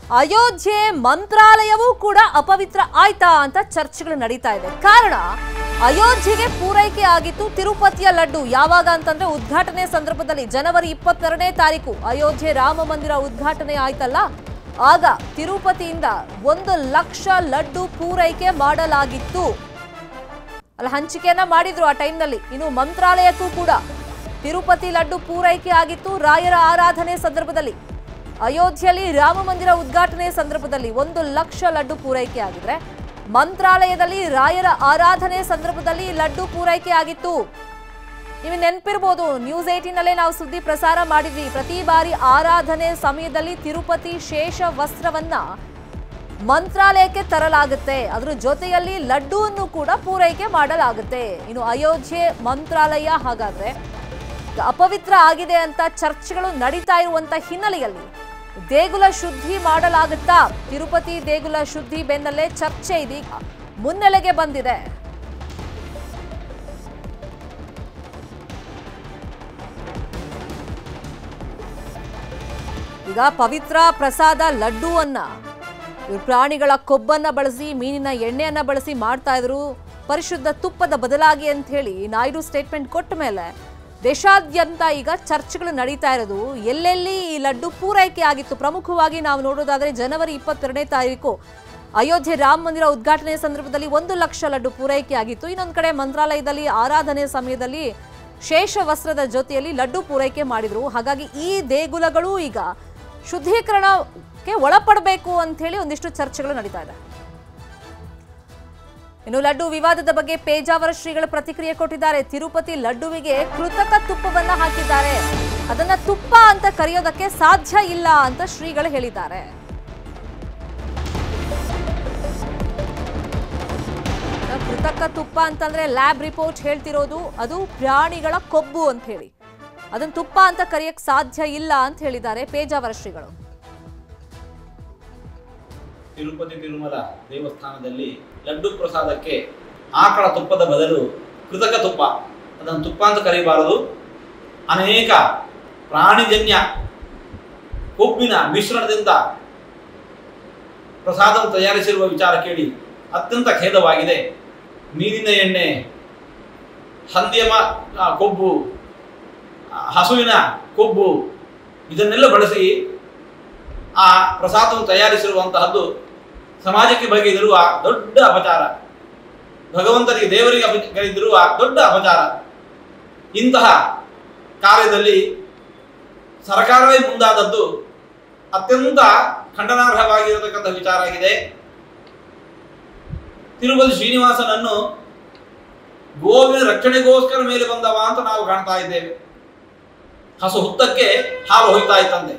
ಅಯೋಧ್ಯೆ ಮಂತ್ರಾಲಯವೂ ಕೂಡ ಅಪವಿತ್ರ ಆಯ್ತಾ ಅಂತ ಚರ್ಚೆಗಳು ನಡೀತಾ ಇದೆ. ಕಾರಣ ಅಯೋಧ್ಯೆಗೆ ಪೂರೈಕೆ ಆಗಿತ್ತು ತಿರುಪತಿಯ ಲಡ್ಡು. ಯಾವಾಗ ಅಂತಂದ್ರೆ ಉದ್ಘಾಟನೆ ಸಂದರ್ಭದಲ್ಲಿ ಜನವರಿ 22ನೇ ತಾರೀಕು ಅಯೋಧ್ಯೆ ರಾಮ ಮಂದಿರ ಉದ್ಘಾಟನೆ ಆಯ್ತಲ್ಲ, ಆಗ ತಿರುಪತಿಯಿಂದ 1 ಲಕ್ಷ ಲಡ್ಡು ಪೂರೈಕೆ ಮಾಡಲಾಗಿತ್ತು. ಅಲ್ಲಿ ಹಂಚಿಕೆಯನ್ನ ಮಾಡಿದ್ರು ಆ ಟೈಮ್ನಲ್ಲಿ. ಇನ್ನು ಮಂತ್ರಾಲಯಕ್ಕೂ ಕೂಡ ತಿರುಪತಿ ಲಡ್ಡು ಪೂರೈಕೆ ಆಗಿತ್ತು ರಾಯರ ಆರಾಧನೆ ಸಂದರ್ಭದಲ್ಲಿ. ಅಯೋಧ್ಯೆಯಲ್ಲಿ ರಾಮ ಮಂದಿರ ಉದ್ಘಾಟನೆ ಸಂದರ್ಭದಲ್ಲಿ 1 ಲಕ್ಷ ಲಡ್ಡು ಪೂರೈಕೆ ಆಗಿದ್ರೆ, ಮಂತ್ರಾಲಯದಲ್ಲಿ ರಾಯರ ಆರಾಧನೆ ಸಂದರ್ಭದಲ್ಲಿ ಲಡ್ಡು ಪೂರೈಕೆ ಆಗಿತ್ತು. ನೀವು ನೆನಪಿರಬಹುದು, ನ್ಯೂಸ್ 18ನಲ್ಲೇ ನಾವು ಸುದ್ದಿ ಪ್ರಸಾರ ಮಾಡಿದ್ವಿ. ಪ್ರತಿ ಬಾರಿ ಆರಾಧನೆ ಸಮಯದಲ್ಲಿ ತಿರುಪತಿ ಶೇಷ ವಸ್ತ್ರವನ್ನ ಮಂತ್ರಾಲಯಕ್ಕೆ ತರಲಾಗುತ್ತೆ, ಅದರ ಜೊತೆಯಲ್ಲಿ ಲಡ್ಡುವನ್ನು ಕೂಡ ಪೂರೈಕೆ ಮಾಡಲಾಗುತ್ತೆ. ಇನ್ನು ಅಯೋಧ್ಯೆ ಮಂತ್ರಾಲಯ ಹಾಗಾದ್ರೆ ಅಪವಿತ್ರ ಆಗಿದೆ ಅಂತ ಚರ್ಚೆಗಳು ನಡೀತಾ ಇರುವಂತ ಹಿನ್ನೆಲೆಯಲ್ಲಿ ದೇಗುಲ ಶುದ್ಧಿ ಮಾಡಲಾಗುತ್ತಾ? ತಿರುಪತಿ ದೇಗುಲ ಶುದ್ಧಿ ಬೆನ್ನಲ್ಲೇ ಚರ್ಚೆ ಇದೀಗ ಮುನ್ನೆಲೆಗೆ ಬಂದಿದೆ. ಈಗ ಪವಿತ್ರ ಪ್ರಸಾದ ಲಡ್ಡುವನ್ನ ಪ್ರಾಣಿಗಳ ಕೊಬ್ಬನ್ನ ಬಳಸಿ, ಮೀನಿನ ಎಣ್ಣೆಯನ್ನ ಬಳಸಿ ಮಾಡ್ತಾ ಇದ್ರು. ಪರಿಶುದ್ಧ ತುಪ್ಪದ ಬದಲಾಗಿ ಅಂತ ಹೇಳಿ ನಾಯ್ಡು ಸ್ಟೇಟ್ಮೆಂಟ್ ಕೊಟ್ಟ ಮೇಲೆ ದೇಶಾದ್ಯಂತ ಈಗ ಚರ್ಚೆಗಳು ನಡೀತಾ ಇರೋದು ಎಲ್ಲೆಲ್ಲಿ ಈ ಲಡ್ಡು ಪೂರೈಕೆ ಆಗಿತ್ತು. ಪ್ರಮುಖವಾಗಿ ನಾವು ನೋಡೋದಾದ್ರೆ ಜನವರಿ 22ನೇ ತಾರೀಕು ಅಯೋಧ್ಯೆ ರಾಮ ಮಂದಿರ ಉದ್ಘಾಟನೆ ಸಂದರ್ಭದಲ್ಲಿ 1 ಲಕ್ಷ ಲಡ್ಡು ಪೂರೈಕೆ ಆಗಿತ್ತು. ಇನ್ನೊಂದು ಕಡೆ ಮಂತ್ರಾಲಯದಲ್ಲಿ ಆರಾಧನೆ ಸಮಯದಲ್ಲಿ ಶೇಷ ವಸ್ತ್ರದ ಜೊತೆಯಲ್ಲಿ ಲಡ್ಡು ಪೂರೈಕೆ ಮಾಡಿದ್ರು. ಹಾಗಾಗಿ ಈ ದೇಗುಲಗಳು ಈಗ ಶುದ್ಧೀಕರಣಕ್ಕೆ ಒಳಪಡಬೇಕು ಅಂತ ಹೇಳಿ ಒಂದಿಷ್ಟು ಚರ್ಚೆಗಳು ನಡೀತಾ ಇದೆ. ಇನ್ನು ಲಡ್ಡು ವಿವಾದದ ಬಗ್ಗೆ ಪೇಜಾವರ ಶ್ರೀಗಳು ಪ್ರತಿಕ್ರಿಯೆ ಕೊಟ್ಟಿದ್ದಾರೆ. ತಿರುಪತಿ ಲಡ್ಡುವಿಗೆ ಕೃತಕ ತುಪ್ಪವನ್ನ ಹಾಕಿದ್ದಾರೆ, ಅದನ್ನ ತುಪ್ಪ ಅಂತ ಕರೆಯೋದಕ್ಕೆ ಸಾಧ್ಯ ಇಲ್ಲ ಅಂತ ಶ್ರೀಗಳು ಹೇಳಿದ್ದಾರೆ. ಕೃತಕ ತುಪ್ಪ ಅಂತಂದ್ರೆ ಲ್ಯಾಬ್ ರಿಪೋರ್ಟ್ ಹೇಳ್ತಿರೋದು ಅದು ಪ್ರಾಣಿಗಳ ಕೊಬ್ಬು ಅಂತ ಹೇಳಿ, ಅದನ್ನ ತುಪ್ಪ ಅಂತ ಕರೆಯಕ್ಕೆ ಸಾಧ್ಯ ಇಲ್ಲ ಅಂತ ಹೇಳಿದ್ದಾರೆ ಪೇಜಾವರ ಶ್ರೀಗಳು. ತಿರುಪತಿ ತಿರುಮಲ ದೇವಸ್ಥಾನದಲ್ಲಿ ಲಡ್ಡು ಪ್ರಸಾದಕ್ಕೆ ಆಕಳ ತುಪ್ಪದ ಬದಲು ಕೃತಕ ತುಪ್ಪ, ಅದನ್ನು ತುಪ್ಪ ಅಂತ ಕರೆಯಬಾರದು, ಅನೇಕ ಪ್ರಾಣಿಜನ್ಯ ಕೊಬ್ಬಿನ ಮಿಶ್ರಣದಿಂದ ಪ್ರಸಾದವನ್ನು ತಯಾರಿಸಿರುವ ವಿಚಾರ ಕೇಳಿ ಅತ್ಯಂತ ಖೇದವಾಗಿದೆ. ಮೀನಿನ ಎಣ್ಣೆ, ಹಂದಿಯ ಕೊಬ್ಬು, ಹಸುವಿನ ಕೊಬ್ಬು ಇದನ್ನೆಲ್ಲ ಬಳಸಿ ಆ ಪ್ರಸಾದವನ್ನು ತಯಾರಿಸಿರುವಂತಹದ್ದು ಸಮಾಜಕ್ಕೆ ಬಗೆದಿರುವ ದೊಡ್ಡ ಅಪಚಾರ, ಭಗವಂತನಿಗೆ ದೇವರಿಗೆ ಬಗೆದಿರುವ ದೊಡ್ಡ ಅಪಚಾರ. ಇಂತಹ ಕಾರ್ಯದಲ್ಲಿ ಸರ್ಕಾರವೇ ಮುಂದಾದದ್ದು ಅತ್ಯಂತ ಖಂಡನಾರ್ಹವಾಗಿರತಕ್ಕಂಥ ವಿಚಾರ ಆಗಿದೆ. ತಿರುಪತಿ ಶ್ರೀನಿವಾಸನನ್ನು ಗೋವಿನ ರಕ್ಷಣೆಗೋಸ್ಕರ ಮೇಲೆ ಬಂದವ ಅಂತ ನಾವು ಕಾಣ್ತಾ ಇದ್ದೇವೆ. ಹಸು ಹುತ್ತಕ್ಕೆ ಹಾಲು ಹೊಯ್ತಾ ಇತ್ತಂತೆ.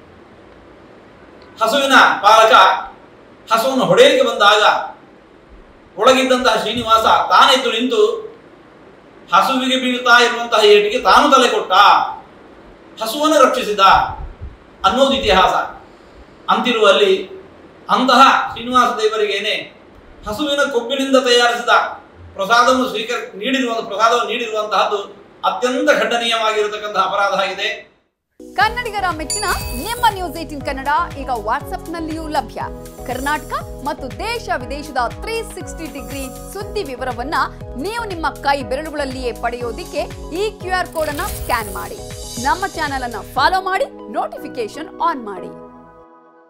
ಹಸುವಿನ ಪಾಲಕ ಹಸುವನ್ನು ಹೊಡೆಯಲಿಕ್ಕೆ ಬಂದಾಗ ಒಳಗಿದ್ದಂತಹ ಶ್ರೀನಿವಾಸ ತಾನೆದ್ದು ನಿಂತು ಹಸುವಿಗೆ ಬೀಳ್ತಾ ಇರುವಂತಹ ಏಟಿಗೆ ತಾನು ತಲೆ ಕೊಟ್ಟ, ಹಸುವನ್ನು ರಕ್ಷಿಸಿದ ಅನ್ನೋದು ಇತಿಹಾಸ. ಅಂತಿರುವಲ್ಲಿ ಅಂತಹ ಶ್ರೀನಿವಾಸ ದೇವರಿಗೇನೆ ಹಸುವಿನ ಕೊಬ್ಬಿನಿಂದ ತಯಾರಿಸಿದ ಪ್ರಸಾದವನ್ನು ನೀಡಿರುವಂತಹದ್ದು ಅತ್ಯಂತ ಖಂಡನೀಯವಾಗಿರತಕ್ಕಂತಹ ಅಪರಾಧ ಆಗಿದೆ. ಕನ್ನಡಿಗರ ಮೆಚ್ಚಿನ ನಿಮ್ಮ ನ್ಯೂಸ್ 18 ಕನ್ನಡ ಈಗ ವಾಟ್ಸ್ಆಪ್ನಲ್ಲಿಯೂ ಲಭ್ಯ. ಕರ್ನಾಟಕ ಮತ್ತು ದೇಶ ವಿದೇಶದ 360 ಡಿಗ್ರಿ ಸುದ್ದಿ ವಿವರವನ್ನ ನೀವು ನಿಮ್ಮ ಕೈ ಬೆರಳುಗಳಲ್ಲಿಯೇ ಪಡೆಯೋದಿಕ್ಕೆ ಈ QR ಕೋಡ್ ಅನ್ನ ಸ್ಕ್ಯಾನ್ ಮಾಡಿ. ನಮ್ಮ ಚಾನೆಲ್ ಅನ್ನ ಫಾಲೋ ಮಾಡಿ, ನೋಟಿಫಿಕೇಶನ್ ಆನ್ ಮಾಡಿ.